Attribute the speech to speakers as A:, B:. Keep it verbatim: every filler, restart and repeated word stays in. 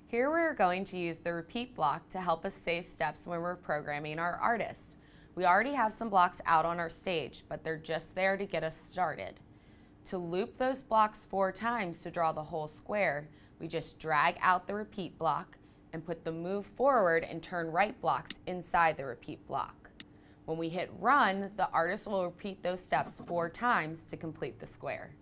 A: Here we're going to use the repeat block to help us save steps when we're programming our artist. We already have some blocks out on our stage, but they're just there to get us started. To loop those blocks four times to draw the whole square, we just drag out the repeat block and put the move forward and turn right blocks inside the repeat block. When we hit run, the artist will repeat those steps four times to complete the square.